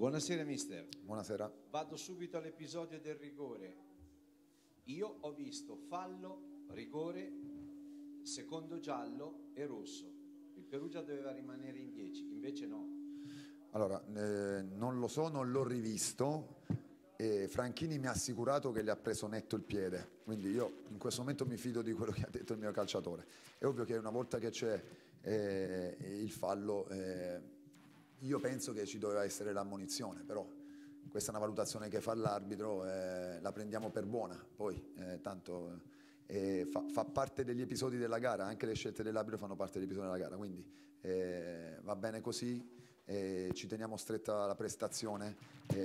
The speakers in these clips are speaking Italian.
Buonasera mister. Buonasera. Vado subito all'episodio del rigore. Io ho visto fallo, rigore, secondo giallo e rosso. Il Perugia doveva rimanere in 10, invece no. Allora, non lo so, non l'ho rivisto e Franchini mi ha assicurato che gli ha preso netto il piede, quindi io in questo momento mi fido di quello che ha detto il mio calciatore. È ovvio che una volta che c'è il fallo, io penso che ci doveva essere l'ammonizione, però questa è una valutazione che fa l'arbitro, la prendiamo per buona, poi tanto fa parte degli episodi della gara, anche le scelte dell'arbitro fanno parte degli episodi della gara, quindi va bene così. Ci teniamo stretta la prestazione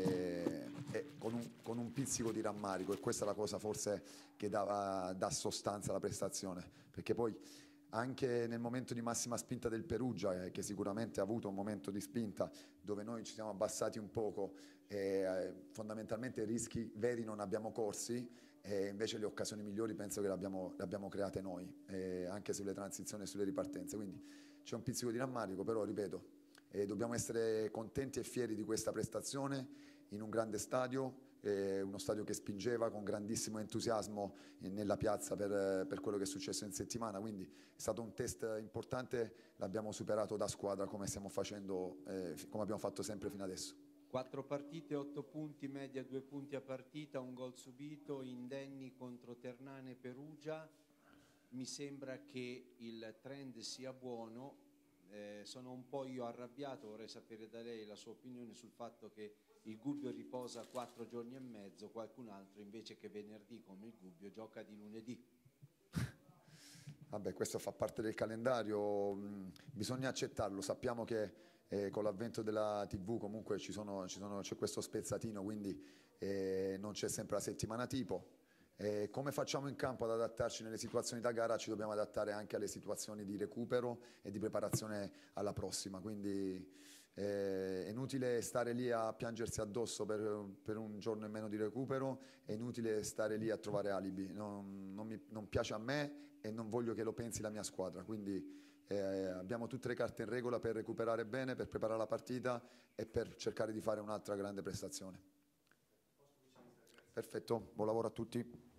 con un pizzico di rammarico, e questa è la cosa forse che dà sostanza alla prestazione, perché poi anche nel momento di massima spinta del Perugia, che sicuramente ha avuto un momento di spinta dove noi ci siamo abbassati un poco, fondamentalmente rischi veri non abbiamo corsi, e invece le occasioni migliori penso che le abbiamo create noi, anche sulle transizioni e sulle ripartenze, quindi c'è un pizzico di rammarico, però ripeto, dobbiamo essere contenti e fieri di questa prestazione in un grande stadio, uno stadio che spingeva con grandissimo entusiasmo nella piazza per quello che è successo in settimana, quindi è stato un test importante, l'abbiamo superato da squadra come stiamo facendo, come abbiamo fatto sempre fino adesso. 4 partite, 8 punti, media 2 punti a partita, un gol subito, indenni contro Ternana e Perugia. Mi sembra che il trend sia buono. Sono un po' io arrabbiato, vorrei sapere da lei la sua opinione sul fatto che il Gubbio riposa 4 giorni e mezzo, qualcun altro invece che venerdì come il Gubbio gioca di lunedì. Vabbè, questo fa parte del calendario, bisogna accettarlo, sappiamo che con l'avvento della TV comunque c'è questo spezzatino, quindi non c'è sempre la settimana tipo. Come facciamo in campo ad adattarci nelle situazioni da gara, ci dobbiamo adattare anche alle situazioni di recupero e di preparazione alla prossima, quindi è inutile stare lì a piangersi addosso per un giorno in meno di recupero, è inutile stare lì a trovare alibi, non piace a me e non voglio che lo pensi la mia squadra, quindi abbiamo tutte le carte in regola per recuperare bene, per preparare la partita e per cercare di fare un'altra grande prestazione. Perfetto, buon lavoro a tutti.